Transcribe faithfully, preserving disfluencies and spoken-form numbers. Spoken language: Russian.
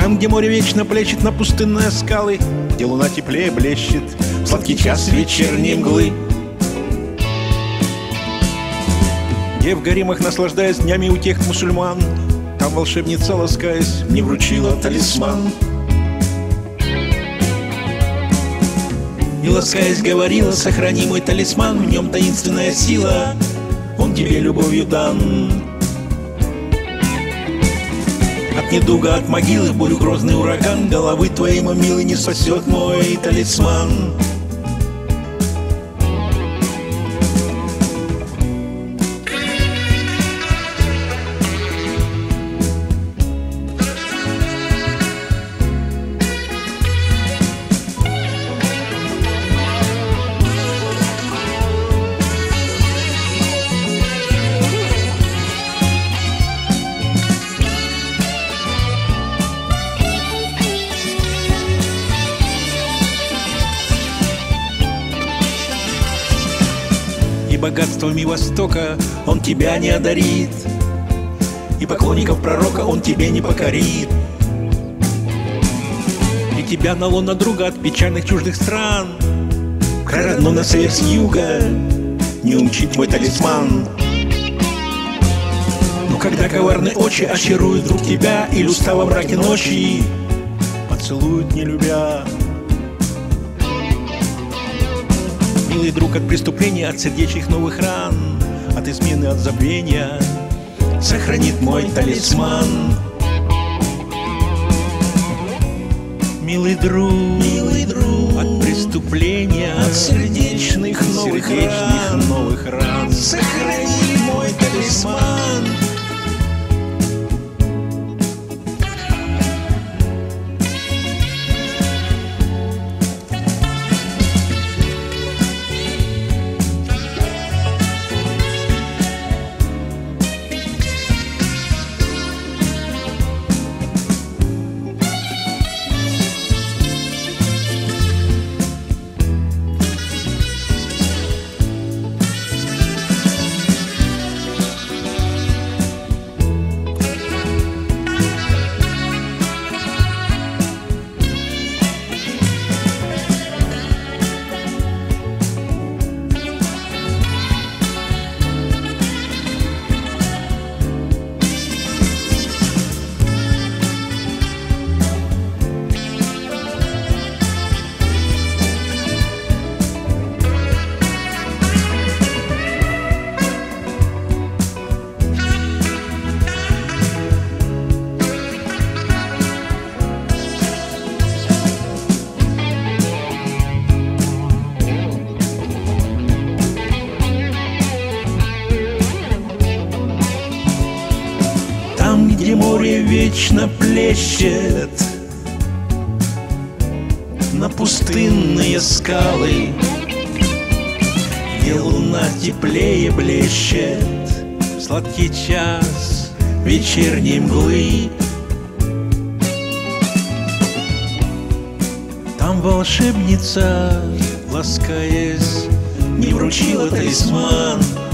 Там, где море вечно плещет на пустынные скалы, где луна теплее блещет в сладкий час вечерней мглы, где в гаремах, наслаждаясь днями утех мусульман, там волшебница, ласкаясь, мне вручила талисман. И, ласкаясь, говорила: сохрани мой талисман, в нем таинственная сила, он тебе любовью дан. От недуга, от могилы, в бурю грозный ураган, головы твоей, мой милый, не спасет мой талисман. И богатствами Востока он тебя не одарит, и поклонников пророка он тебе не покорит. И тебя на лоно друга от печальных чуждых стран, край родной на север с юга, не умчит мой талисман. Но когда коварные очи очаруют вдруг тебя, или уста во мраке ночи поцелуют не любя, милый друг, от преступления, от сердечных новых ран, от измены, от забвения сохранит мой талисман. Милый друг, милый друг, от преступления, от сердечных новых, сердечных ран, новых ран сохрани мой талисман. Там, где море вечно плещет на пустынные скалы, где луна теплее блещет в сладкий час вечерней мглы, там волшебница, ласкаясь, не вручила талисман.